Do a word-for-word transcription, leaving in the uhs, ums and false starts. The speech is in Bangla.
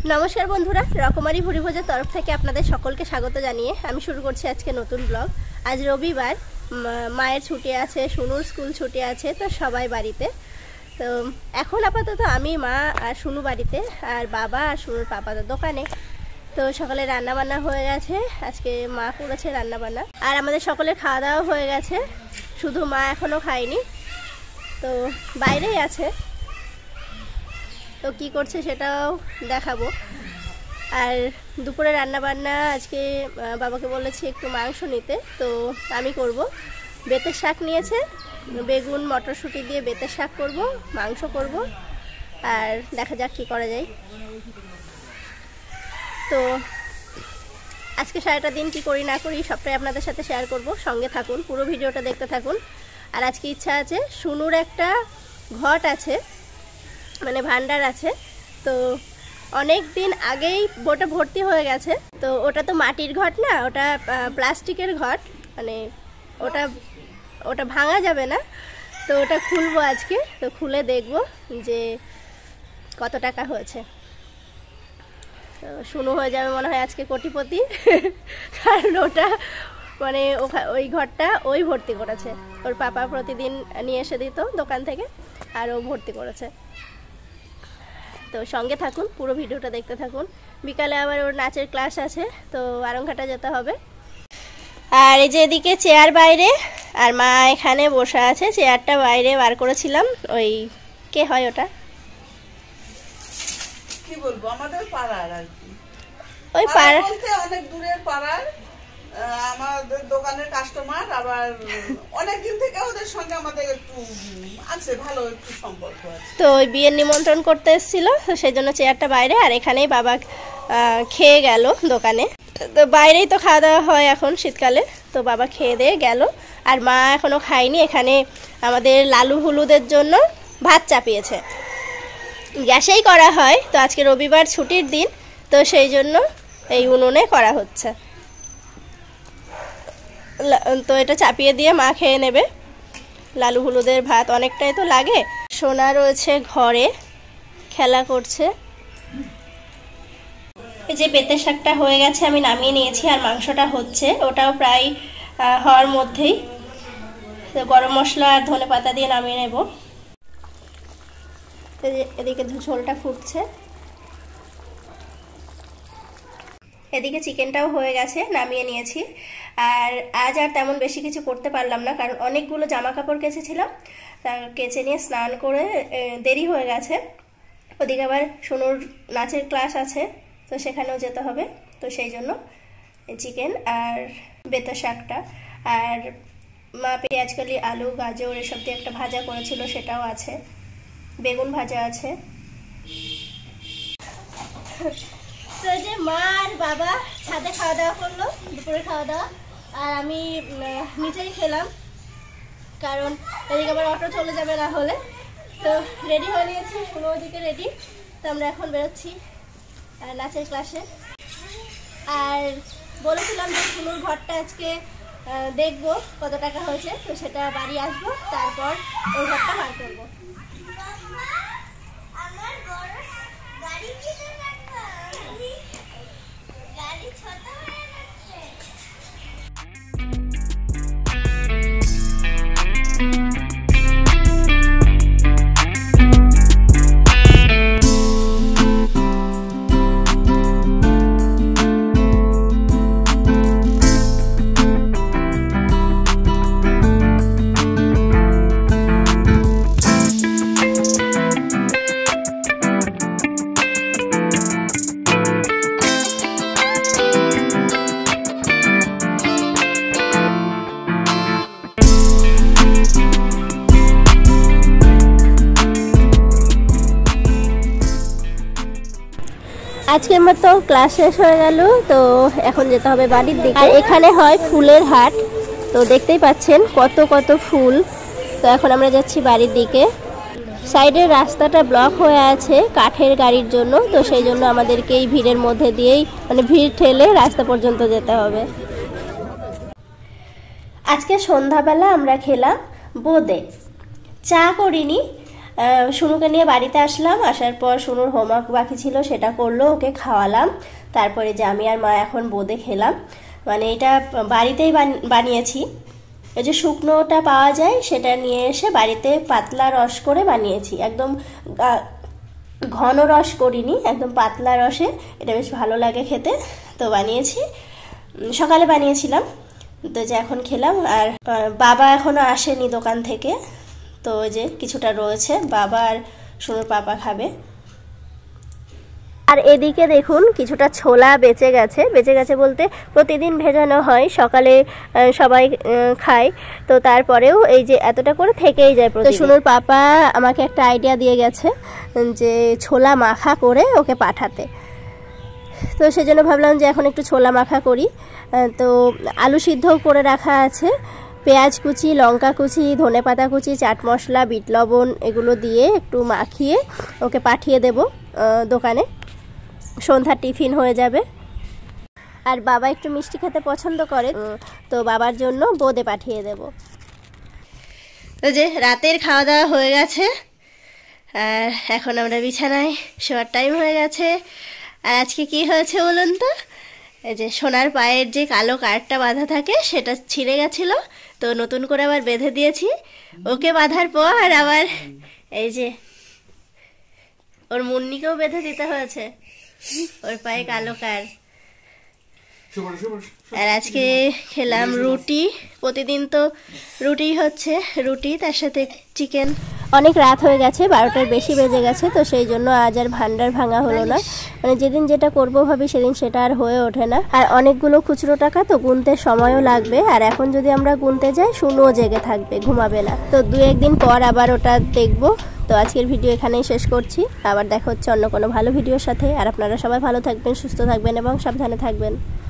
नमस्कार बंधुरा रकमारी भुरी भोजार तरफ থেকে আপনাদের সকলকে স্বাগত জানিয়ে আমি শুরু করছি আজকে নতুন ব্লগ। আজ রবিবার, মায়ের ছুটি আছে, সুনুর স্কুল ছুটি আছে, তো সবাই বাড়িতে। তো এখন আপাতত আমি, মা আর সুনু বাড়িতে, আর বাবা আর সুনুর পাপা তো দোকানে। তো সকালে রান্না বান্না হয়ে গেছে, আজকে মা করেছে রান্না বান্না, আর আমাদের সকলের খাওয়া দাওয়া হয়ে গেছে, শুধু মা এখনো খায়নি, তো বাইরেই আছে। তো কি করছে সেটাও দেখাবো। আর দুপুরে রান্না বান্না আজকে বাবাকে বলেছি একটু মাংস নিতে, তো আমি করব। বেতের শাক নিয়েছে, বেগুন মটরশুঁটি দিয়ে বেতের শাক করব, মাংস করব, আর দেখা যাক কি করা যায়। তো আজকে সারাটা দিন কি করি না করি সবটাই আপনাদের সাথে শেয়ার করব, সঙ্গে থাকুন, পুরো ভিডিওটা দেখতে থাকুন। আর আজকে ইচ্ছা আছে, সুনুর একটা ঘট আছে, মানে ভান্ডার আছে, তো অনেক দিন আগেই ওটা ভর্তি হয়ে গেছে। তো ওটা তো মাটির ঘট না, ওটা প্লাস্টিকের ঘট, মানে ওটা ওটা ভাঙা যাবে না। তো ওটা খুলবো আজকে, তো খুলে দেখব যে কত টাকা হয়েছে। তো শুরু হয়ে যাবে মনে হয় আজকে কোটিপতি, কারণ ওটা মানে ওই ঘরটা ওই ভর্তি করেছে, ওর পাপা প্রতিদিন নিয়ে এসে দিত দোকান থেকে, আর ও ভর্তি করেছে। তো সঙ্গে থাকুন, পুরো ভিডিওটা দেখতে থাকুন। বিকালে আবার ওর নাচের ক্লাস আছে, তো আরংঘাটা যেতে হবে। আর এই যে এদিকে চেয়ার বাইরে, আর মা এখানে বসে আছে, চেয়ারটা বাইরে বার করেছিলাম। ওই কে হয় ওটা, কি বলবো, আমাদের পাড়ার আর কি, ওই পাড়া বলতে অনেক দূরের পাড়ার, আমাদের দোকানের কাস্টমার, আবার অনেক দিন থেকে ওদের সঙ্গে আমাদের একটু আছে, ভালো একটু সম্পর্ক আছে। তো ওই বিয়ের নিমন্ত্রণ করতে এসেছিল, তো সেই জন্য চেয়ারটা বাইরে, আর এখানেই বাবা খেয়ে গেল দোকানে। তো বাইরেই তো খাওয়া দাওয়া হয় এখন শীতকালে, তো বাবা খেয়ে দিয়ে গেল, আর মা এখনো খায়নি। এখানে আমাদের লালু হলুদের জন্য ভাত চাপিয়েছে, গ্যাসেই করা হয়, তো আজকে রবিবার ছুটির দিন, তো সেই জন্য এই উনুনে করা হচ্ছে। তো এটা চাপিয়ে দিয়ে মা খেয়ে নেবে। লালু হলুদের ভাত অনেকটাই তো লাগে। সোনা রয়েছে ঘরে, খেলা করছে। এই যে বেতের শাকটা হয়ে গেছে, আমি নামিয়ে নিয়েছি, আর মাংসটা হচ্ছে, ওটাও প্রায় হওয়ার মধ্যেই। তো গরম মশলা আর ধনে পাতা দিয়ে নামিয়ে নেব। এদিকে ঝোলটা ফুটছে, এদিকে চিকেনটাও হয়ে গেছে, নামিয়ে নিয়েছি। আর আজ আর তেমন বেশি কিছু করতে পারলাম না, কারণ অনেকগুলো জামা কাপড় কেচেছিলাম, তা কেচে নিয়ে স্নান করে দেরি হয়ে গেছে। ওদিকে আবার সোনুর নাচের ক্লাস আছে, তো সেখানেও যেতে হবে, তো সেই জন্য চিকেন আর বেতের শাকটা, আর মা পেঁয়াজকলি, আলু, গাজর এসব দিয়ে একটা ভাজা করেছিল, সেটাও আছে, বেগুন ভাজা আছে। তো যে মা আর বাবা ছাদে খাওয়া দাওয়া করলো, দুপুরে খাওয়া দাওয়া, আর আমি নিচেই খেলাম, কারণ এদিকে আবার অটো চলে যাবে না হলে। তো রেডি হয়ে নিয়েছি, শুনো ওদিকে রেডি, তো আমরা এখন বেরোচ্ছি নাচের ক্লাসে। আর বলেছিলাম যে শুনুর ঘরটা আজকে দেখবো কত টাকা হয়েছে, তো সেটা বাড়ি আসবো, তারপর ওই ঘরটা বার করবো। আজকের মতো ক্লাস শেষ হয়ে গেল, তো এখন যেতে হবে বাড়ির দিকে। আর এখানে হয় ফুলের হাট, তো দেখতেই পাচ্ছেন কত কত ফুল। তো এখন আমরা যাচ্ছি বাড়ির দিকে। সাইডের রাস্তাটা ব্লক হয়ে আছে কাঠের গাড়ির জন্য, তো সেই জন্য আমাদেরকে এই ভিড়ের মধ্যে দিয়েই, মানে ভিড় ঠেলে রাস্তা পর্যন্ত যেতে হবে। আজকে সন্ধ্যাবেলা আমরা খেলাম বোঁদে, চা করিনি, শুনুকে নিয়ে বাড়িতে আসলাম। আসার পর শুনুর হোমওয়ার্ক বাকি ছিল, সেটা করলো, ওকে খাওয়ালাম। তারপরে যে আমি আর মা এখন বোঁদে খেলাম। মানে এটা বাড়িতেই বানিয়েছি। এই যে শুকনোটা পাওয়া যায় সেটা নিয়ে এসে বাড়িতে পাতলা রস করে বানিয়েছি, একদম ঘন রস করিনি, একদম পাতলা রসে। এটা বেশ ভালো লাগে খেতে, তো বানিয়েছি। সকালে বানিয়েছিলাম, তো যে এখন খেলাম। আর বাবা এখনো আসেনি দোকান থেকে, তো যে কিছুটা রয়েছে, বাবা আর শুনুর পাপা খাবে। আর এদিকে দেখুন কিছুটা ছোলা বেঁচে গেছে। বেঁচে গেছে বলতে প্রতিদিন ভেজানো হয়, সকালে সবাই খায়, তো তারপরেও এই যে এতটা করে থেকেই যায়। তো শুনুর পাপা আমাকে একটা আইডিয়া দিয়ে গেছে যে ছোলা মাখা করে ওকে পাঠাতে, তো সেজন্য ভাবলাম যে এখন একটু ছোলা মাখা করি। তো আলু সিদ্ধও করে রাখা আছে, পেঁয়াজ কুচি, লঙ্কা কুচি, ধনেপাতা কুচি, চাট মশলা, বিট লবণ এগুলো দিয়ে একটু মাখিয়ে ওকে পাঠিয়ে দেব দোকানে, সন্ধ্যার টিফিন হয়ে যাবে। আর বাবা একটু মিষ্টি খেতে পছন্দ করে, তো বাবার জন্য বোঁদে পাঠিয়ে দেব। তো যে রাতের খাওয়া দাওয়া হয়ে গেছে, আর এখন আমরা বিছানায় শোয়ার টাইম হয়ে গেছে। আর আজকে কি হয়েছে বলুন তো, এই যে সোনার পায়ের যে কালো কার্ডটা বাঁধা থাকে সেটা ছিঁড়ে গেছিল, তো নতুন করে আবার বেঁধে দিয়েছি। ওকে বাঁধার পর আবার এই যে ওর মুন্নিকেও বেঁধে দিতে হয়েছে, ওর পায়ে কালো কার্ড। আর আজকে খেলাম রুটি, প্রতিদিন তো রুটি হচ্ছে, রুটি তার সাথে চিকেন। অনেক রাত হয়ে গেছে, বারোটার বেশি বেজে গেছে, তো সেই জন্য আজ আর ভান্ডার ভাঙা হলো না। মানে যেদিন যেটা করবো ভাবি সেদিন সেটা আর হয়ে ওঠে না। আর অনেকগুলো খুচরো টাকা, তো গুনতে সময়ও লাগবে। আর এখন যদি আমরা গুনতে যাই শুনুও জেগে থাকবে, ঘুমাবে না। তো দু একদিন পর আবার ওটা দেখবো। তো আজকের ভিডিও এখানেই শেষ করছি, আবার দেখা হচ্ছে অন্য কোনো ভালো ভিডিওর সাথে। আর আপনারা সবাই ভালো থাকবেন, সুস্থ থাকবেন এবং সাবধানে থাকবেন।